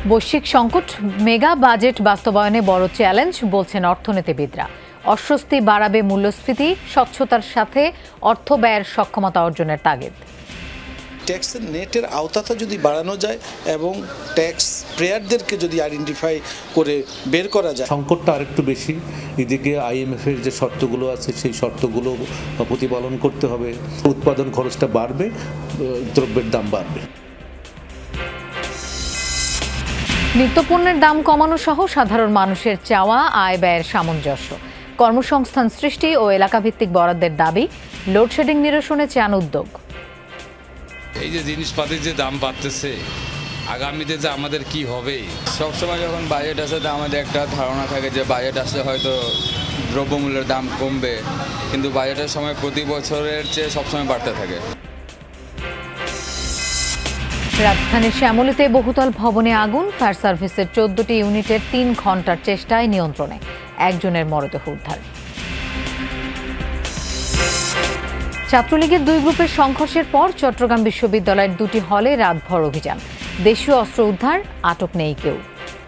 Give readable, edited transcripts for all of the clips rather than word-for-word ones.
বৈশ্বিক সংকট mega budget বাস্তবায়নে বড় চ্যালেঞ্জ বলছেন অর্থনীতিবিদরা। অস্বস্তি বাড়াবে মূল্যস্ফীতি, স্বচ্ছতার সাথে অর্থ ব্যয়ের সক্ষমতা অর্জনের তাগিদ। ট্যাক্সের নেটের আওতাটা যদি বাড়ানো যায় এবং ট্যাক্স পেয়ারদেরকে যদি আইডেন্টিফাই করে বের করা যায়। সংকটটা আরেকটু বেশি, এদিকে IMF এর যে শর্তগুলো আছে সেই শর্তগুলো প্রতিপালন করতে হবে। উৎপাদন খরচটা বাড়বে, দ্রব্যের দাম বাড়বে। নিত্যপণ্যের দাম কমানো সহ সাধারণ মানুষের চাওয়া আয় ব্যয়ের সামঞ্জস্য, কর্মসংস্থান সৃষ্টি ও এলাকাভিত্তিক বরাদ্দের দাবি, লোডশেডিং নিরসনে চান উদ্যোগ। এই যে জিনিসপাতির যে দাম বাড়তেছে, আগামীতে যে আমাদের কি হবে। সবসময় যখন বাজেট আসে তা আমাদের একটা ধারণা থাকে যে বাজেট আসলে হয়তো দ্রব্যমূল্যের দাম কমবে, কিন্তু বাজেটের সময় প্রতি বছরের চেয়ে সবসময় বাড়তে থাকে। রাজধানীর শ্যামলীতে বহুতল ভবনে আগুন, ফায়ার সার্ভিসের 14টি ইউনিটের 3 ঘন্টার চেষ্টায় নিয়ন্ত্রণে, একজনের মরদেহ উদ্ধার। ছাত্রলীগের 2 গ্রুপের সংঘর্ষের পর চট্টগ্রাম বিশ্ববিদ্যালয়ের 2টি হলে রাতভর অভিযান, দেশীয় অস্ত্র উদ্ধার, আটক নেই কেউ।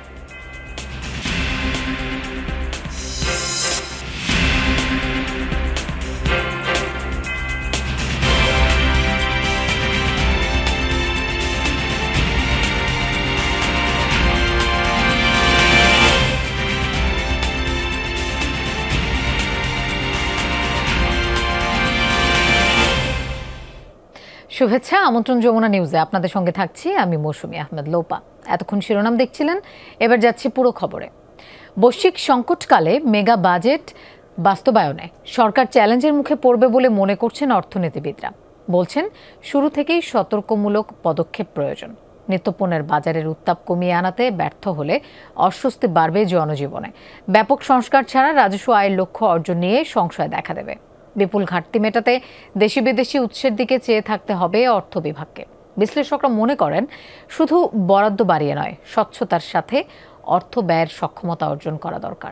শুভেচ্ছা, আমন্ত্রণ যমুনা নিউজে আপনাদের সঙ্গে থাকছি আমি মৌসুমী আহমেদ লোপা। এতক্ষণ শিরোনাম দেখছিলেন, এবার যাচ্ছি পুরো খবরে। বৈশ্বিক সংকটকালে মেগা বাজেট বাস্তবায়নে সরকার চ্যালেঞ্জের মুখে পড়বে বলে মনে করছেন অর্থনীতিবিদরা। বলছেন শুরু থেকেই সতর্কমূলক পদক্ষেপ প্রয়োজন। নিত্যপণ্যের বাজারের উত্তাপ কমিয়ে আনাতে ব্যর্থ হলে অস্বস্তি বাড়বে জনজীবনে। ব্যাপক সংস্কার ছাড়া রাজস্ব আয়ের লক্ষ্য অর্জন নিয়ে সংশয় দেখা দেবে। বিপুল ঘাটতি মেটাতে দেশি বিদেশি উৎসের দিকে চেয়ে থাকতে হবে অর্থ বিভাগকে। বিশ্লেষকরা মনে করেন শুধু বরাদ্দ বাড়িয়ে নয়, স্বচ্ছতার সাথে অর্থ ব্যয়ের সক্ষমতা অর্জন করা দরকার।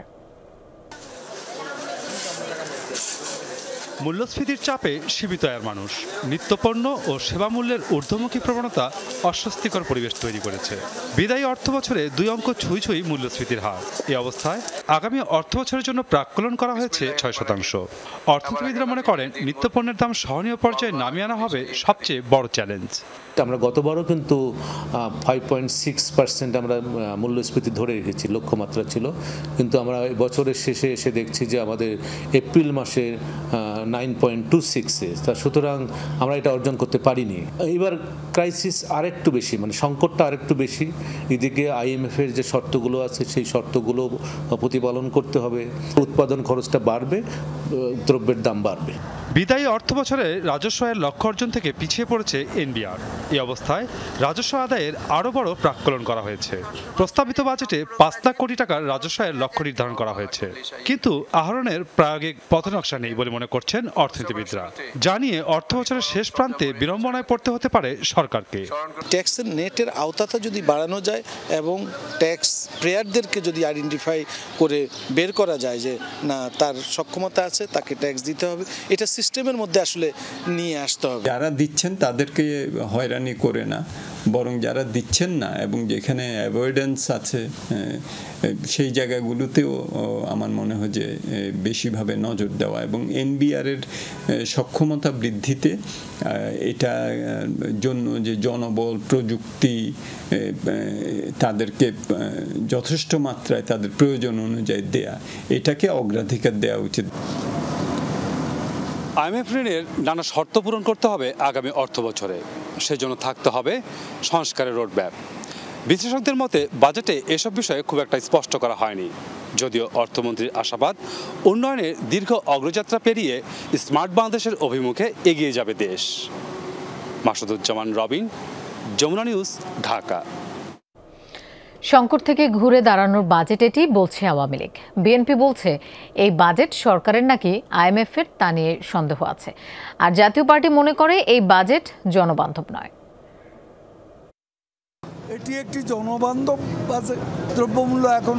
মূল্যস্ফীতির চাপে সীমিত আয়ের মানুষ, নিত্যপণ্য ও সেবা মূল্যের ঊর্ধ্বমুখী প্রবণতা অস্বস্তিকর পরিবেশ তৈরি করেছে। বিদায়ী অর্থ বছরে 2 অঙ্ক ছুঁই ছুঁই মূল্যস্ফীতির হার। এই অবস্থায় আগামী অর্থ বছরের জন্য প্রাক্কলন করা হয়েছে 6%। অর্থনীতিবিদরা মনে করেন নিত্যপণ্যের দাম সহনীয় পর্যায়ে নামিয়ে আনা হবে সবচেয়ে বড় চ্যালেঞ্জ। আমরা গতবারও কিন্তু 5.6% আমরা মূল্যস্ফীতি ধরে রেখেছি, লক্ষ্যমাত্রা ছিল, কিন্তু আমরা বছরের শেষে এসে দেখছি যে আমাদের এপ্রিল মাসে 9.26-এ। সুতরাং আমরা এটা অর্জন করতে পারিনি। এবার ক্রাইসিস আরেকটু বেশি, মানে সংকটটা আরেকটু বেশি। এদিকে IMF এর যে শর্তগুলো আছে সেই শর্তগুলো প্রতিপালন করতে হবে। উৎপাদন খরচটা বাড়বে, দ্রব্যের দাম বাড়বে। বিদায়ী অর্থ বছরে রাজস্ব আয়ের লক্ষ্য অর্জন থেকে পিছিয়ে পড়েছে NBR। এই অবস্থায় রাজস্ব আদায়ের আরও বড় প্রাক্কলন করা হয়েছে। প্রস্তাবিত বাজেটে 5 লাখ কোটি টাকার রাজস্ব আয়ের লক্ষ্য নির্ধারণ করা হয়েছে, কিন্তু আহরণের প্রায়োগিক পথনকশা নেই বলে মনে করছেন অর্থনীতিবিদরা। জানিয়ে অর্থ বছরের শেষ প্রান্তে বিড়ম্বনায় পড়তে হতে পারে সরকারকে। ট্যাক্সের নেটের আওতাটা যদি বাড়ানো যায় এবং ট্যাক্স পেয়ারদেরকে যদি আইডেন্টিফাই করে বের করা যায় যে না, তার সক্ষমতা আছে, তাকে ট্যাক্স দিতে হবে, এটা সিস্টেমের মধ্যে আসলে নিয়ে আসতে হবে। যারা দিচ্ছেন তাদেরকে হয়রানি করে না, বরং যারা দিচ্ছেন না এবং যেখানে অ্যাভয়েডেন্স আছে সেই জায়গাগুলোতেও আমার মনে হয় যে বেশিভাবে নজর দেওয়া এবং NBR এর সক্ষমতা বৃদ্ধিতে এটা জন্য যে জনবল, প্রযুক্তি, তাদেরকে যথেষ্ট মাত্রায় তাদের প্রয়োজন অনুযায়ী দেয়া, এটাকে অগ্রাধিকার দেওয়া উচিত। IMF ঋণের নানা শর্ত পূরণ করতে হবে আগামী অর্থ বছরে, সেজন্য থাকতে হবে সংস্কারের রোডম্যাপ। বিশ্লেষকদের মতে বাজেটে এসব বিষয়ে খুব একটা স্পষ্ট করা হয়নি, যদিও অর্থমন্ত্রীর আশাবাদ উন্নয়নের দীর্ঘ অগ্রযাত্রা পেরিয়ে স্মার্ট বাংলাদেশের অভিমুখে এগিয়ে যাবে দেশ। মাসুদুজ্জামান রবিন, যমুনা নিউজ, ঢাকা। সংকট থেকে ঘুরে দাঁড়ানোর বাজেট এটি বলছে আওয়ামী লীগ। বিএনপি বলছে এই বাজেট সরকারের নাকি IMF এর, তা নিয়ে সন্দেহ আছে। আর জাতীয় পার্টি মনে করে এই বাজেট জনবান্ধব নয়। এটি একটি জনবান্ধব বাজেট। দ্রব্যমূল্য এখন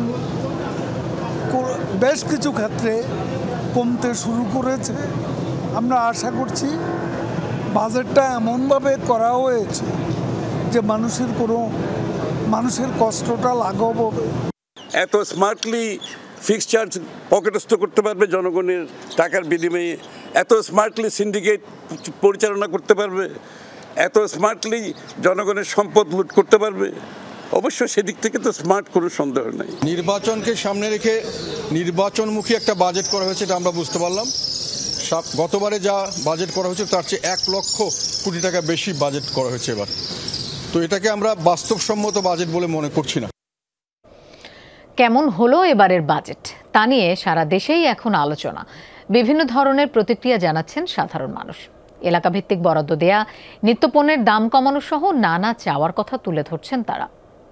বেশ কিছু ক্ষেত্রে কমতে শুরু করেছে। আমরা আশা করছি বাজেটটা এমনভাবে করা হয়েছে যে মানুষের কোনো মানুষের কষ্টটা লাঘব হবে। এত স্মার্টলি ফিক্সড চার্জ পকেটস্থ করতে পারবে জনগণের টাকার বিনিময়ে, এত স্মার্টলি সিন্ডিকেট পরিচালনা করতে পারবে, এত স্মার্টলি জনগণের সম্পদ লুট করতে পারবে, অবশ্য সেদিক থেকে তো স্মার্ট কোনো সন্দেহ নাই। নির্বাচনকে সামনে রেখে নির্বাচনমুখী একটা বাজেট করা হয়েছে, এটা আমরা বুঝতে পারলাম। গতবারে যা বাজেট করা হয়েছে তার চেয়ে 1 লক্ষ কোটি টাকা বেশি বাজেট করা হয়েছে এবার। তো এটাকে আমরা বাস্তবসম্মত বাজেট বলে মনে করছি না। কেমন হলো এবারের বাজেট তা নিয়ে সারা দেশেই এখন আলোচনা। বিভিন্ন ধরনের প্রতিক্রিয়া জানাচ্ছেন সাধারণ মানুষ। এলাকাভিত্তিক বরাদ্দ দেয়া, নিত্যপণ্যের দাম কমানো সহ নানা চাওয়ার কথা তুলে ধরছেন তারা।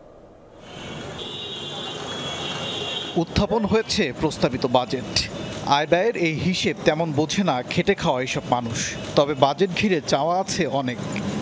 উত্থাপন হয়েছে প্রস্তাবিত বাজেট। আয় ব্যয়ের এই হিসেব তেমন বোঝে না খেটে খাওয়া এসব মানুষ। তবে বাজেট ঘিরে চাওয়া আছে অনেক।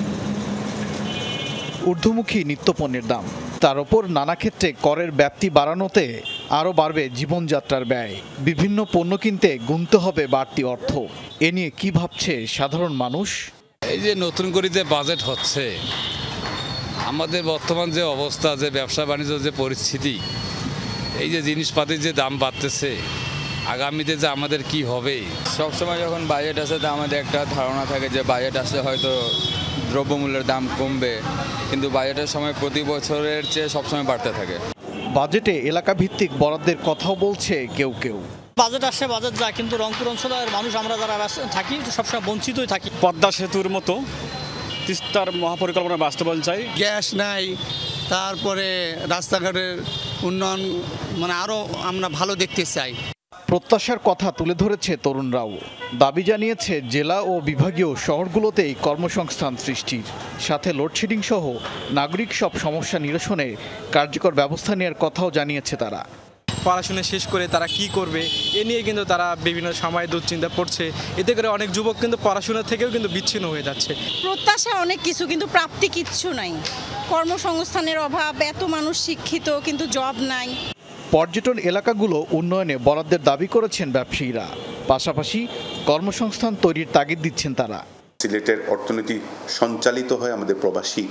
ঊর্ধ্বমুখী নিত্যপণ্যের দাম, তার ওপর নানা ক্ষেত্রে করের ব্যাপ্তি বাড়ানোতে আরও বাড়বে জীবনযাত্রার ব্যয়। বিভিন্ন পণ্য কিনতে গুনতে হবে বাড়তি অর্থ। এ নিয়ে কি ভাবছে সাধারণ মানুষ? এই যে নতুন করে যে বাজেট হচ্ছে, আমাদের বর্তমান যে অবস্থা, যে ব্যবসা বাণিজ্য যে পরিস্থিতি, এই যে জিনিসপাতির যে দাম বাড়তেছে, আগামীতে যে আমাদের কি হবে। সবসময় যখন বাজেট আসে তা আমাদের একটা ধারণা থাকে যে বাজেট আসলে হয়তো দ্রব্যমূল্যের দাম কমবে, কিন্তু বাজেটের সময় প্রতি বছরের চেয়ে সবসময় বাড়তে থাকে। বাজেটে এলাকা ভিত্তিক বরাদ্দের কথাও বলছে কেউ কেউ। বাজেট আসে বাজেট যায়, কিন্তু রংপুর অঞ্চলের মানুষ আমরা যারা থাকি সবসময় বঞ্চিতই থাকি। পদ্মা সেতুর মতো তিস্তার মহাপরিকল্পনা বাস্তবায়ন চাই। গ্যাস নাই, তারপরে রাস্তাঘাটের উন্নয়ন আরও আমরা ভালো দেখতে চাই। প্রত্যাশার কথা তুলে ধরেছে তরুণরাও। দাবি জানিয়েছে জেলা ও বিভাগীয় শহরগুলোতেই কর্মসংস্থান সৃষ্টির, সাথে লোডশেডিং সহ নাগরিক সব সমস্যা নিরসনে কার্যকর ব্যবস্থা নেওয়ার কথাও জানিয়েছে তারা। পড়াশোনা শেষ করে তারা কি করবে এ নিয়ে কিন্তু তারা বিভিন্ন সময় দুশ্চিন্তা পড়ছে। এতে করে অনেক যুবক কিন্তু পড়াশোনা থেকেও কিন্তু বিচ্ছিন্ন হয়ে যাচ্ছে। প্রত্যাশা অনেক কিছু, কিন্তু প্রাপ্তি কিচ্ছু নাই। কর্মসংস্থানের অভাব, এত মানুষ শিক্ষিত কিন্তু জব নাই। পর্যটন এলাকাগুলো উন্নয়নে বরাদ্দের দাবি করেছেন ব্যবসায়ীরা। পাশাপাশি কর্মসংস্থান তৈরির তাগিদ দিচ্ছেন তারা। সিলেটের অর্থনীতি সঞ্চালিত হয় আমাদের প্রবাসী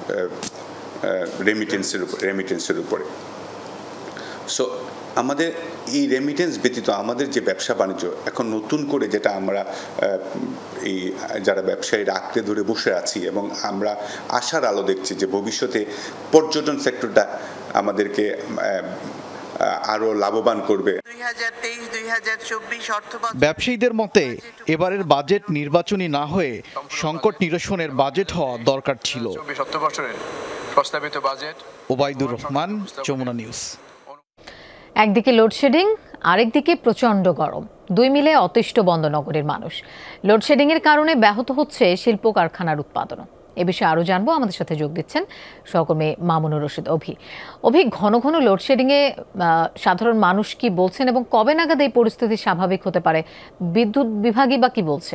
রেমিটেন্সের উপরে। সো আমাদের এই রেমিটেন্স ব্যতীত আমাদের যে ব্যবসা বাণিজ্য এখন নতুন করে, যেটা আমরা এই যারা ব্যবসায়ীরা আঁকড়ে ধরে বসে আছি এবং আমরা আশার আলো দেখছি যে ভবিষ্যতে পর্যটন সেক্টরটা আমাদেরকে আরো লাভবান করবে। ব্যবসায়ীদের মতে এবারের বাজেট নির্বাচনী না হয়ে সংকট নিরসনের বাজেট হওয়া দরকার ছিল। ওবায়দুর রহমান, যমুনা নিউজ। একদিকে লোডশেডিং, আরেকদিকে প্রচণ্ড গরম, দুই মিলে অতিষ্ঠ বন্দনগরের মানুষ। লোডশেডিংয়ের কারণে ব্যাহত হচ্ছে শিল্প কারখানার উৎপাদন। এ বিষয়ে আরও জানবো, আমাদের সাথে যোগ দিচ্ছেন সহকর্মী মামুনুর রশিদ অভি। ঘন ঘন লোডশেডিংয়ে সাধারণ মানুষ কি বলছেন এবং কবে নাগাদ এই পরিস্থিতি স্বাভাবিক হতে পারে? বিদ্যুৎ বিভাগই বা কি বলছে?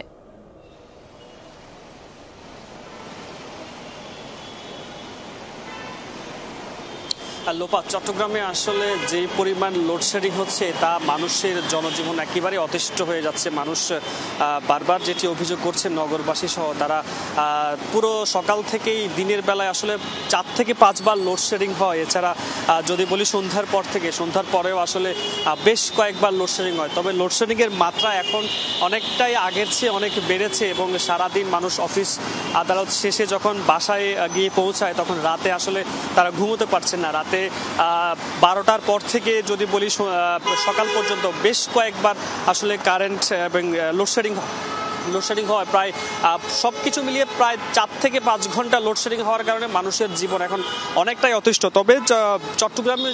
লোপা, চট্টগ্রামে আসলে যে পরিমাণ লোডশেডিং হচ্ছে তা মানুষের জনজীবন একেবারে অতিষ্ঠ হয়ে যাচ্ছে। মানুষ বারবার যেটি অভিযোগ করছে নগরবাসী সহ, তারা পুরো সকাল থেকেই দিনের বেলায় আসলে 4 থেকে 5 বার লোডশেডিং হয়। এছাড়া যদি বলি সন্ধ্যার পর থেকে, সন্ধ্যার পরেও আসলে বেশ কয়েকবার লোডশেডিং হয়। তবে লোডশেডিংয়ের মাত্রা এখন অনেকটাই আগের চেয়ে অনেক বেড়েছে এবং সারাদিন মানুষ অফিস আদালত শেষে যখন বাসায় গিয়ে পৌঁছায় তখন রাতে আসলে তারা ঘুমোতে পারছে না। রাতে 12টার পর থেকে যদি বলি সকাল পর্যন্ত বেশ কয়েকবার আসলে কারেন্ট এবং লোডশেডিং হয়। প্রায় সব কিছু মিলিয়ে প্রায় 4 থেকে 5 ঘন্টা লোডশেডিং হওয়ার কারণে মানুষের জীবন এখন অনেকটাই অতিষ্ঠ। তবে চট্টগ্রামে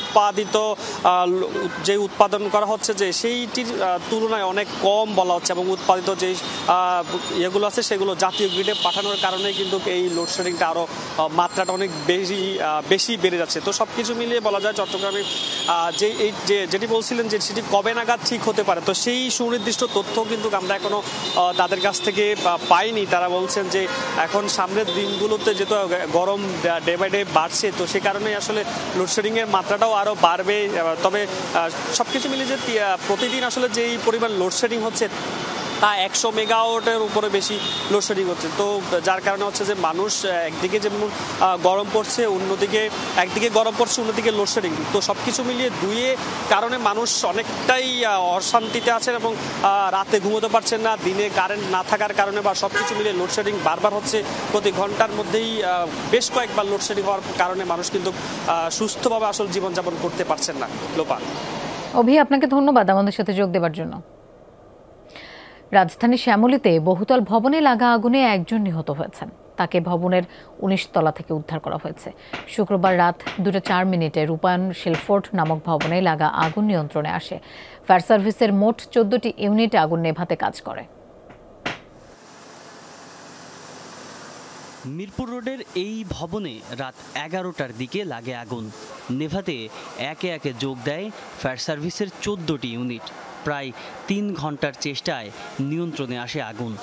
যে উৎপাদন করা হচ্ছে যে সেইটির তুলনায় অনেক কম বলা হচ্ছে এবং উৎপাদিত যে এগুলো আছে সেগুলো জাতীয় গ্রিডে পাঠানোর কারণে কিন্তু এই লোডশেডিংটা আরও মাত্রাটা অনেক বেশি বেড়ে যাচ্ছে। তো সব কিছু মিলিয়ে বলা যায় চট্টগ্রামে যেটি বলছিলেন যে সেটি কবে নাগাদ ঠিক হতে পারে, তো সেই সুনির্দিষ্ট তথ্য কিন্তু আমরা এখনো তাদের কাছ থেকে পাইনি। তারা বলছেন যে এখন সামনের দিনগুলোতে যেহেতু গরম ডে বাই ডে বাড়ছে, তো সে কারণে আসলে লোডশেডিংয়ের মাত্রাটাও আরও বাড়বে। তবে সবকিছু মিলে যে প্রতিদিন আসলে যেই পরিমাণ লোডশেডিং হচ্ছে তা 100 মেগাওয়াটের উপরে বেশি লোডশেডিং হচ্ছে। তো যার কারণে হচ্ছে যে মানুষ একদিকে যেমন গরম পড়ছে, একদিকে গরম পড়ছে, অন্যদিকে লোডশেডিং। তো সবকিছু মিলিয়ে দুয়ে কারণে মানুষ অনেকটাই অশান্তিতে আছেন এবং রাতে ঘুমোতে পারছেন না, দিনে কারেন্ট না থাকার কারণে বা সবকিছু মিলিয়ে লোডশেডিং বারবার হচ্ছে। প্রতি ঘন্টার মধ্যেই বেশ কয়েকবার লোডশেডিং হওয়ার কারণে মানুষ কিন্তু সুস্থভাবে আসল জীবনযাপন করতে পারছেন না। লোপা। অভি, আপনাকে ধন্যবাদ আমাদের সাথে যোগ দেওয়ার জন্য। রাজধানী শ্যামলীতে বহুতল ভবনে লাগা আগুনে একজন নিহত হয়েছেন। তাকে ভবনের 19 তলা থেকে উদ্ধার করা হয়েছে। শুক্রবার রাত 2:04 রূপায়ণ শিলফোর্ড নামক ভবনে লাগা আগুন নিয়ন্ত্রণে আসে। ফায়ার সার্ভিসের মোট 14টি ইউনিট আগুন নেভাতে কাজ করে। মিরপুর রোডের এই ভবনে রাত 11টার দিকে লাগে আগুন। নেভাতে একে একে যোগ দেয় ফায়ার সার্ভিসের 14টি ইউনিট। প্রায় 3 ঘন্টার চেষ্টায় নিয়ন্ত্রণে আসে আগুন।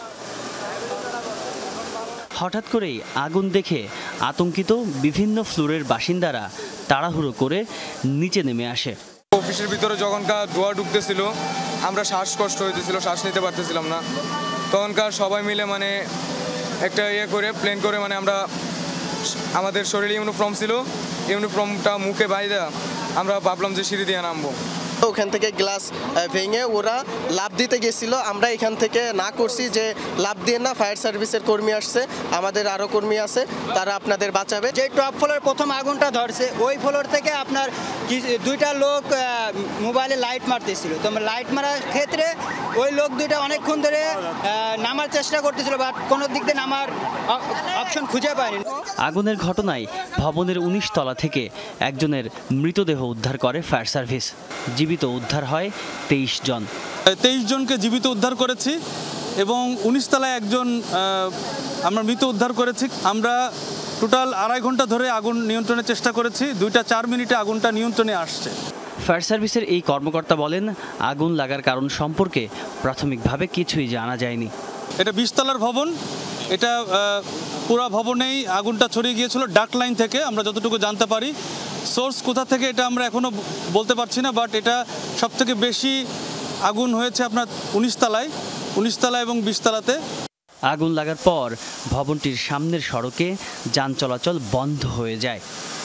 হঠাৎ করেই আগুন দেখে আতঙ্কিত বিভিন্ন ফ্লোরের বাসিন্দারা তাড়াহুড়ো করে নিচে নেমে আসে। অফিসের ভিতরে যখনকার ধোঁয়া ঢুকতেছিল, আমরা শ্বাসকষ্ট হইতেছিল, শ্বাস নিতে পারতেছিলাম না। তখনকার সবাই মিলে একটা প্লেন করে আমরা আমাদের শরীরে ইউনিফর্ম ছিল, ইউনিফর্মটা মুখে বাইরে আমরা ভাবলাম যে সিঁড়ি দিয়ে নামবো। ওখান থেকে গ্লাস ভেঙে ওরা লাফ দিতে গেছিল। আমরা এখান থেকে না করছি যে লাফ দিয়ে না, ফায়ার সার্ভিসের কর্মী আসছে, আমাদের আরও কর্মী আছে, তারা আপনাদের বাঁচাবে। যে টপ ফ্লোরের প্রথম আগুনটা ধরছে, ওই ফ্লোর থেকে আপনার দুইটা লোক মোবাইলে লাইট মারতেছিল। তো লাইট মারার ক্ষেত্রে ওই লোক দুইটা অনেকক্ষণ ধরে নামার চেষ্টা করতেছিল, বাট কোনো দিক দিয়ে নামার অপশন খুঁজে পায়নি। আগুনের ঘটনায় ভবনের 19 তলা থেকে একজনের মৃতদেহ উদ্ধার করে ফায়ার সার্ভিস। জীবিত উদ্ধার হয় 23 জন। 23 জনকে জীবিত উদ্ধার করেছি এবং 19 তলায় একজন আমরা মৃত উদ্ধার করেছি। আমরা টোটাল 2.5 ঘন্টা ধরে আগুন নিয়ন্ত্রণের চেষ্টা করেছি। 2:04 আগুনটা নিয়ন্ত্রণে আসছে। ফায়ার সার্ভিসের এই কর্মকর্তা বলেন, আগুন লাগার কারণ সম্পর্কে প্রাথমিকভাবে কিছুই জানা যায়নি। এটা 20 তলার ভবন, এটা পুরো ভবনেই আগুনটা ছড়িয়ে গিয়েছিল ডাক্ট লাইন থেকে, আমরা যতটুকু জানতে পারি। সোর্স কোথা থেকে এটা আমরা এখনো বলতে পারছি না, বাট এটা সবথেকে বেশি আগুন হয়েছে আপনার 19 তলা এবং 20 তলাতে। আগুন লাগার পর ভবনটির সামনের সড়কে যান চলাচল বন্ধ হয়ে যায়।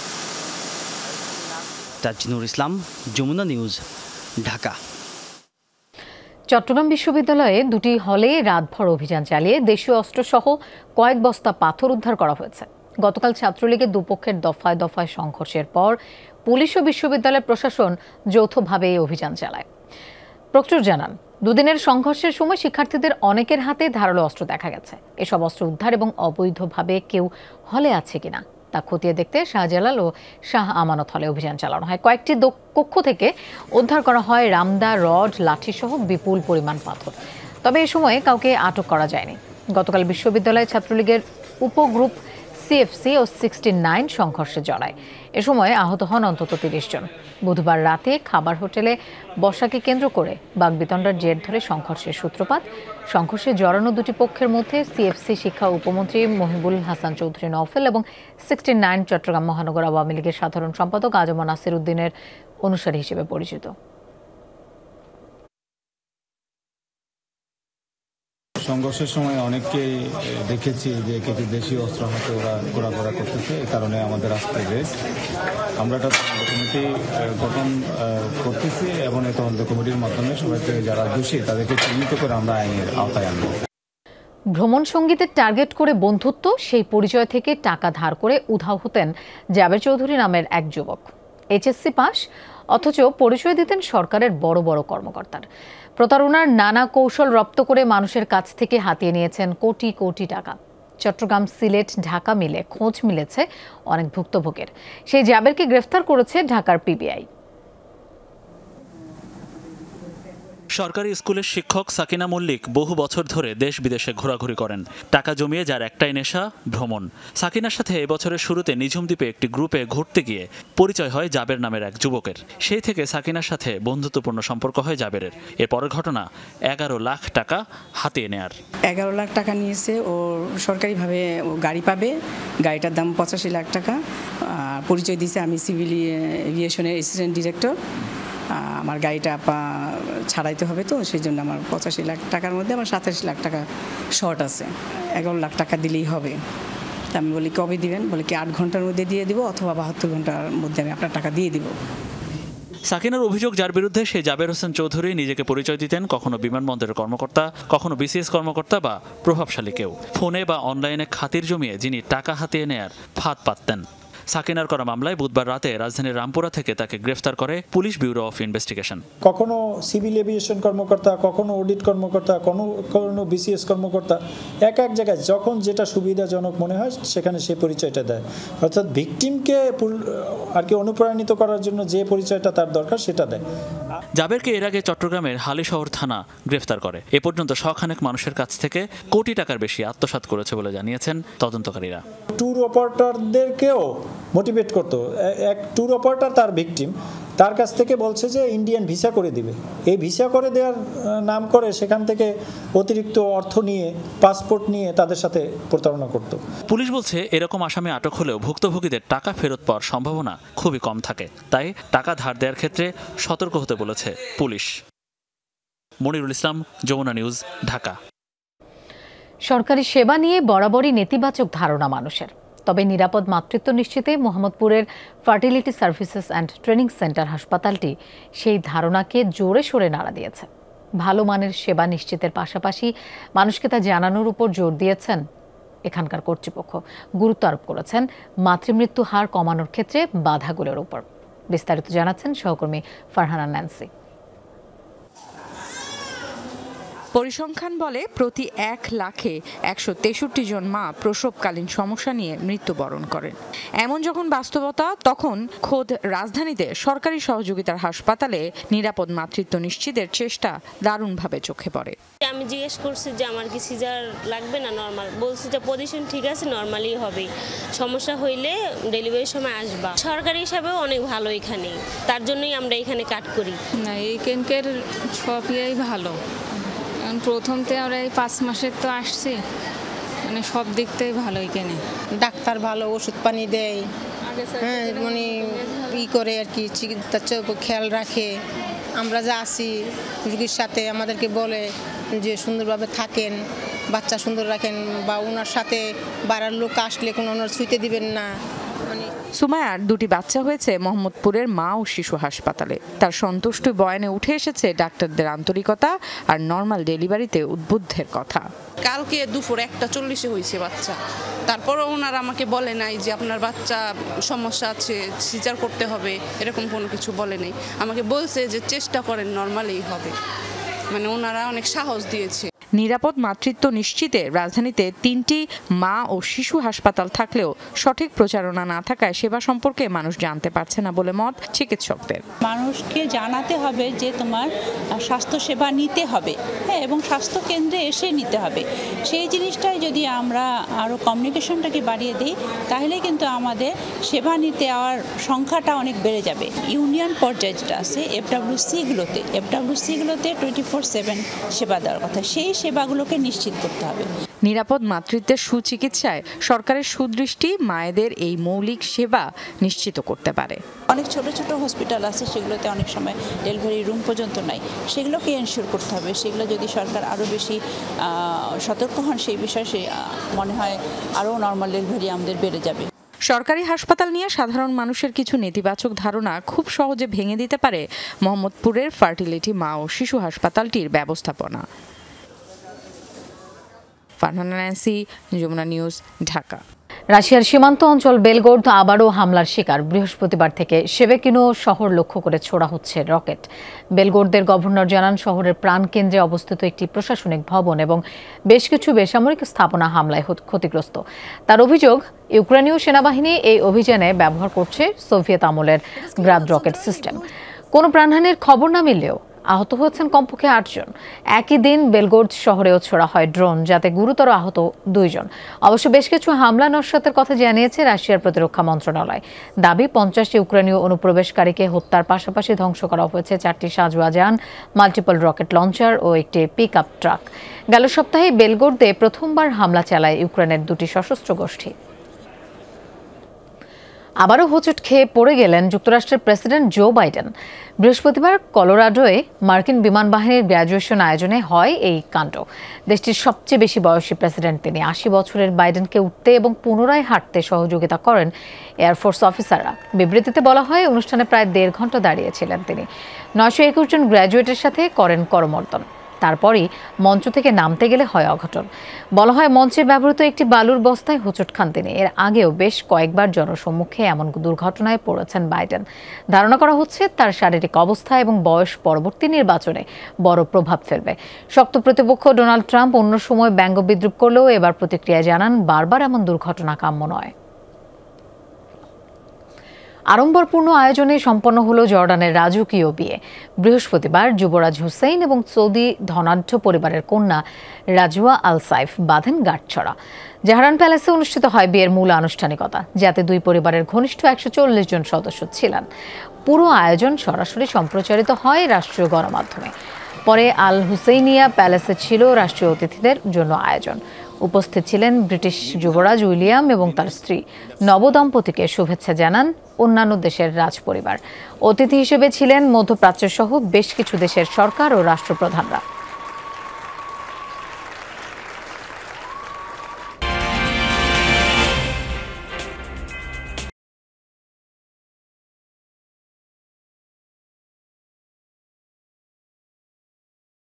তাজনুর ইসলাম, যমুনা নিউজ, ঢাকা। চট্টগ্রাম বিশ্ববিদ্যালয়ে 2টি হলে রাতভর অভিযান চালিয়ে দেশীয় অস্ত্রসহ কয়েক বস্তা পাথর উদ্ধার করা হয়েছে। গতকাল ছাত্রলীগের দুপক্ষের দফায় দফায় সংঘর্ষের পর পুলিশ ও বিশ্ববিদ্যালয় প্রশাসন যৌথভাবে এই অভিযান চালায়। প্রক্টর জানান, দুদিনের সংঘর্ষের সময় শিক্ষার্থীদের অনেকের হাতে ধারালো অস্ত্র দেখা গেছে। এসব অস্ত্র উদ্ধার এবং অবৈধভাবে কেউ হলে আছে কিনা তা খতিয়ে দেখতে শাহজালাল ও শাহ আমানত হলে অভিযান চালানো হয়। কয়েকটি কক্ষ থেকে উদ্ধার করা হয় রামদা, রড, লাঠিসহ বিপুল পরিমাণ পাথর। তবে এ সময়ে কাউকে আটক করা যায়নি। গতকাল বিশ্ববিদ্যালয় ছাত্রলীগের উপগ্রুপ সিএফসি ও 69 সংঘর্ষে জড়ায়। এ সময় আহত হন অন্তত 30 জন। বুধবার রাতে খাবার হোটেলে বসাকে কেন্দ্র করে বাগবিতণ্ডার জের ধরে সংঘর্ষের সূত্রপাত। সংঘর্ষে জড়ানো দুটি পক্ষের মধ্যে সিএফসি শিক্ষা উপমন্ত্রী মহিবুল হাসান চৌধুরী নওফেল এবং 69 চট্টগ্রাম মহানগর আওয়ামী লীগের সাধারণ সম্পাদক আজম নাসির উদ্দিনের অনুসারী হিসেবে পরিচিত। সংঘর্ষের সময় অনেককেই দেখেছি যে কিছু দেশীয় অস্ত্র হাতে ওরা ঘোরাফেরা করতেছে। এই কারণে আমাদের আজকে রেস্ট। আমরা একটা তদন্ত কমিটি গঠন করতেছি এবং এই তদন্ত কমিটির মাধ্যমে সবাইকে যারা দোষী তাদেরকে চিহ্নিত করে আমরা আইনের আওতায় আনব। ভ্রমণ সঙ্গীতের টার্গেট করে বন্ধুত্ব, সেই পরিচয় থেকে টাকা ধার করে উধাও হতেন জাবের চৌধুরী নামের এক যুবক। এইচএসসি পাস, অথচ পরিচয় দিতেন সরকারের বড় বড় কর্মকর্তার। প্রতারণার নানা কৌশল রপ্ত করে মানুষের কাছ থেকে হাতিয়ে নিয়েছেন কোটি কোটি টাকা। চট্টগ্রাম, সিলেট, ঢাকা মিলে খোঁজ মিলেছে অনেক ভুক্তভোগের। সেই জাবেরকে গ্রেফতার করেছে ঢাকার পিবিআই। সরকারি স্কুলের শিক্ষক সাকিনা মল্লিক বহু বছর ধরে দেশ বিদেশে ঘোরাঘুরি করেন। টাকা জমিয়ে যার একটাই নেশা, ভ্রমণ। সাকিনার সাথে এবছরের শুরুতে নিঝুম দ্বীপে একটি গ্রুপে ঘুরতে গিয়ে পরিচয় হয় জাবের নামের এক যুবকের। সেই থেকে সাকিনার সাথে বন্ধুত্বপূর্ণ সম্পর্ক হয় জাবেরের। এরপরের ঘটনা 11 লাখ টাকা হাতিয়ে নেয়ার। 11 লাখ টাকা নিয়েছে ও সরকারিভাবে গাড়ি পাবে। গাড়িটার দাম 85 লাখ টাকা। পরিচয় দিয়েছে আমি সিভিল এভিয়েশনের অ্যাসিস্ট্যান্ট ডিরেক্টর। আমার গাড়িটা ছাড়াইতে হবে, তো সেই জন্য আমার 85 লাখ টাকার মধ্যে আমার 87 লাখ টাকা শর্ট আছে, 11 লাখ টাকা দিলেই হবে। তা আমি বলি কবে দিবেন? বলে কি 8 ঘন্টার মধ্যে দিয়ে দিব অথবা 72 ঘন্টার মধ্যে আমি আপনার টাকা দিয়ে দিব। সাকিনার অভিযোগ, যার বিরুদ্ধে সেই জাবের হোসেন চৌধুরী নিজেকে পরিচয় দিতেন কখনো বিমানবন্দরের কর্মকর্তা, কখনো বিসিএস কর্মকর্তা বা প্রভাবশালী কেউ, ফোনে বা অনলাইনে খাতির জমিয়ে যিনি টাকা হাতিয়ে নেয়ার ফাঁদ পাততেন। সাকিনার করা মামলায় বুধবার রাতে রাজধানীর রামপুরা থেকে তাকে গ্রেফতার করে পুলিশ ব্যুরো অফ ইনভেস্টিগেশন। কখনো সিভিল এভিয়েশন কর্মকর্তা, কখনো অডিট কর্মকর্তা, কখনো বিসিএস কর্মকর্তা, এক জায়গায় যখন যেটা সুবিধাজনক মনে হয় সেখানে সেই পরিচয়টা দেয়। অর্থাৎ ভিকটিমকে আর কি অনুপ্রাণিত করার জন্য যে পরিচয়টা তার দরকার সেটা দেয়। জাবেরকে এর আগে চট্টগ্রামের হালিশহর থানা গ্রেফতার করে। এ পর্যন্ত শখানেক মানুষের কাছ থেকে কোটি টাকার বেশি আত্মসাৎ করেছে বলে জানিয়েছেন তদন্তকারীরা। ট্যুর অপারেটরদেরকেও মোটিভেট করতো। এক ট্যুর অপারেটর তার ভিকটিম, তার কাছ থেকে বলছে যে ইন্ডিয়ান ভিসা করে দিবে। এই ভিসা করে দেওয়ার নাম করে সেখান থেকে অতিরিক্ত অর্থ নিয়ে, পাসপোর্ট নিয়ে তাদের সাথে প্রতারণা করত। পুলিশ বলছে এরকম আসামি আটক হলেও ভুক্তভোগীদের টাকা ফেরত পাওয়ার সম্ভাবনা খুবই কম থাকে, তাই টাকা ধার দেওয়ার ক্ষেত্রে সতর্ক হতে বলেছে পুলিশ। মনিরুল ইসলাম, যমুনা নিউজ, ঢাকা। সরকারি সেবা নিয়ে বরাবরই নেতিবাচক ধারণা মানুষের, তবে নিরাপদ মাতৃত্ব নিশ্চিতে মোহাম্মদপুরের fertility services and training centre হাসপাতালটি সেই ধারণাকে জোরে সোরে নাড়া দিয়েছে। ভালো মানের সেবা নিশ্চিতের পাশাপাশি মানুষকে তা জানানোর উপর জোর দিয়েছেন এখানকার কর্তৃপক্ষ। গুরুত্ব আরোপ করেছেন মাতৃমৃত্যু হার কমানোর ক্ষেত্রে বাধাগুলোর উপর। বিস্তারিত জানাচ্ছেন সহকর্মী ফারহানা ন্যান্সি। পরিসংখ্যান বলে প্রতি 1 লাখে 163 জন মা প্রসবকালীন সমস্যা নিয়ে মৃত্যুবরণ করেন। এমন যখন বাস্তবতা, তখন খোদ রাজধানীতে সরকারি সহযোগিতার হাসপাতালে নিরাপদ মাতৃত্ব নিশ্চিতের চেষ্টা দারুণভাবে চোখে পড়ে। আমি জিজ্ঞেস করছি যে আমার কি সিজার লাগবে না নরমাল, বলছে যে পজিশন ঠিক আছে, নরমালি হবে, সমস্যা হইলে ডেলিভারির সময় আসবা। সরকারি হিসাবেও অনেক ভালো এখানে, তার জন্যই আমরা এখানে কাট করি। না, এইখানকার সব ভালো। প্রথমতে আমরা এই 5 মাসের তো আসছি, মানে সব দিকটাই ভালো এখানে। ডাক্তার ভালো, ওষুধ পানি দেয়, হ্যাঁ, মানে করে আর কি চিকিৎসা খেয়াল রাখে। আমরা যা আসি রুগীর সাথে আমাদেরকে বলে যে সুন্দরভাবে থাকেন, বাচ্চা সুন্দর রাখেন, বা ওনার সাথে বাড়ার লোক আসলে কোনো ওনার ছুঁতে দিবেন না। সুমায়ার 2টি বাচ্চা হয়েছে মোহাম্মদপুরের মা ও শিশু হাসপাতালে। তার সন্তুষ্ট বয়ানে উঠে এসেছে ডাক্তারদের আন্তরিকতা আর নর্মাল ডেলিভারিতে উদ্বুদ্ধের কথা। কালকে দুপুর 1:40 হয়েছে বাচ্চা, তারপরও ওনারা আমাকে বলে নাই যে আপনার বাচ্চা সমস্যা আছে, সিজার করতে হবে, এরকম কোনো কিছু বলে নাই। আমাকে বলছে যে চেষ্টা করেন, নর্মালেই হবে। মানে ওনারা অনেক সাহস দিয়েছে। নিরাপদ মাতৃত্ব নিশ্চিতে রাজধানীতে 3টি মা ও শিশু হাসপাতাল থাকলেও সঠিক প্রচারণা না থাকায় সেবা সম্পর্কে মানুষ জানতে পারছে না বলে মত চিকিৎসকদের। মানুষকে জানাতে হবে যে তোমার স্বাস্থ্য সেবা নিতে হবে, হ্যাঁ, এবং স্বাস্থ্য কেন্দ্রে এসে নিতে হবে। সেই জিনিসটাই যদি আমরা আরও কমিউনিকেশনটাকে বাড়িয়ে দিই, তাহলে কিন্তু আমাদের সেবা নিতে যাওয়ার সংখ্যাটা অনেক বেড়ে যাবে। ইউনিয়ন পর্যায়ে যেটা আছে এফডব্লিউসিগুলোতে 24/7 সেবা দেওয়ার কথা, সেই সেবাগুলোকে নিশ্চিত করতে হবে। নিরাপদ মাতৃত্বের সুচিকিৎসায় সরকারের সুদৃষ্টি মায়েদের এই মৌলিক সেবা নিশ্চিত করতে পারে। অনেক ছোট ছোট হসপিটাল আছে, সেগুলোতে অনেক সময় ডেলিভারি রুম পর্যন্ত নাই, সেগুলোকে এনশিওর করতে হবে। সেগুলো যদি সরকার আরও বেশি সতর্ক হন সেই বিষয়ে, সে মনে হয় আরও নর্মাল ডেলিভারি আমাদের বেড়ে যাবে। সরকারি হাসপাতাল নিয়ে সাধারণ মানুষের কিছু নেতিবাচক ধারণা খুব সহজে ভেঙে দিতে পারে মোহাম্মদপুরের ফার্টিলিটি মা ও শিশু হাসপাতালটির ব্যবস্থাপনা। Farhana Nancy, Jamuna news, Dhaka. রাশিয়ার সীমান্ত অঞ্চল বেলগোরদ আবারও হামলার শিকার। বৃহস্পতিবার থেকে শেবেকিনো শহর লক্ষ্য করে ছোড়া হচ্ছে রকেট। বেলগোরদের গভর্নর জানান, শহরের প্রাণকেন্দ্রে অবস্থিত একটি প্রশাসনিক ভবন এবং বেশ কিছু বেসামরিক স্থাপনা হামলায় ক্ষতিগ্রস্ত। তার অভিযোগ, ইউক্রেনীয় সেনাবাহিনী এই অভিযানে ব্যবহার করছে সোভিয়েত আমলের গ্রাদ রকেট সিস্টেম। কোনো প্রাণহানির খবর না মিললেও আহত হয়েছেন কমপক্ষে 8 জন। একই দিন বেলগোরদ শহরেও ছোড়া হয় ড্রোন, যাতে গুরুতর আহত 2 জন। অবশ্য বেশ কিছু হামলা নস্যাতের কথা জানিয়েছে রাশিয়ার প্রতিরক্ষা মন্ত্রণালয়। দাবি, 50 ইউক্রেনীয় অনুপ্রবেশকারীকে হত্যার পাশাপাশি ধ্বংস করা হয়েছে 4টি সাঁজোয়া যান, মাল্টিপল রকেট লঞ্চার ও একটি পিকআপ ট্রাক। গেল সপ্তাহে বেলগোরদে প্রথমবার হামলা চালায় ইউক্রেনের 2টি সশস্ত্র গোষ্ঠী। আবারও হোঁচট খেয়ে পড়ে গেলেন যুক্তরাষ্ট্রের প্রেসিডেন্ট জো বাইডেন। বৃহস্পতিবার কলোরাডোয় মার্কিন বিমান বাহিনীর গ্র্যাজুয়েশন আয়োজনে হয় এই কাণ্ড। দেশটির সবচেয়ে বেশি বয়সী প্রেসিডেন্ট তিনি। 80 বছরের বাইডেনকে উঠতে এবং পুনরায় হাঁটতে সহযোগিতা করেন এয়ারফোর্স অফিসাররা। বিবৃতিতে বলা হয়, অনুষ্ঠানে প্রায় 1.5 ঘন্টা দাঁড়িয়েছিলেন তিনি। 921 জন গ্র্যাজুয়েটের সাথে করেন করমর্দন। তারপরই মঞ্চ থেকে নামতে গেলে হয় অঘটন। বলা হয়, মঞ্চে ব্যবহৃত একটি বালুর বস্তায় হোঁচট খান তিনি। এর আগেও বেশ কয়েকবার জনসম্মুখে এমন দুর্ঘটনায় পড়েছেন বাইডেন। ধারণা করা হচ্ছে তার শারীরিক অবস্থা এবং বয়স পরবর্তী নির্বাচনে বড় প্রভাব ফেলবে। শক্ত প্রতিপক্ষ ডোনাল্ড ট্রাম্প অন্য সময় ব্যঙ্গ বিদ্রুপ করলেও এবার প্রতিক্রিয়া জানান, বারবার এমন দুর্ঘটনা কাম্য নয়। আড়ম্বরপূর্ণ আয়োজনে সম্পন্ন হলো জর্ডানের রাজকীয় বিয়ে। বৃহস্পতিবার যুবরাজ হুসেইন এবং সৌদি ধনাঢ্য পরিবারের কন্যা রাজওয়া আল সাইফ বাঁধেন গাঁটছড়া। জাহরান প্যালেসে অনুষ্ঠিত হয় বিয়ের মূল আনুষ্ঠানিকতা, যাতে দুই পরিবারের ঘনিষ্ঠ 140 জন সদস্য ছিলেন। পুরো আয়োজন সরাসরি সম্প্রচারিত হয় রাষ্ট্রীয় গণমাধ্যমে। পরে আল হুসেইনিয়া প্যালেসে ছিল রাষ্ট্রীয় অতিথিদের জন্য আয়োজন। উপস্থিত ছিলেন ব্রিটিশ যুবরাজ উইলিয়াম এবং তার স্ত্রী। নবদম্পতিকে শুভেচ্ছা জানান অন্যান্য দেশের রাজপরিবার। অতিথি হিসেবে ছিলেন মধ্যপ্রাচ্য সহ বেশ কিছু দেশের সরকার ও রাষ্ট্রপ্রধানরা।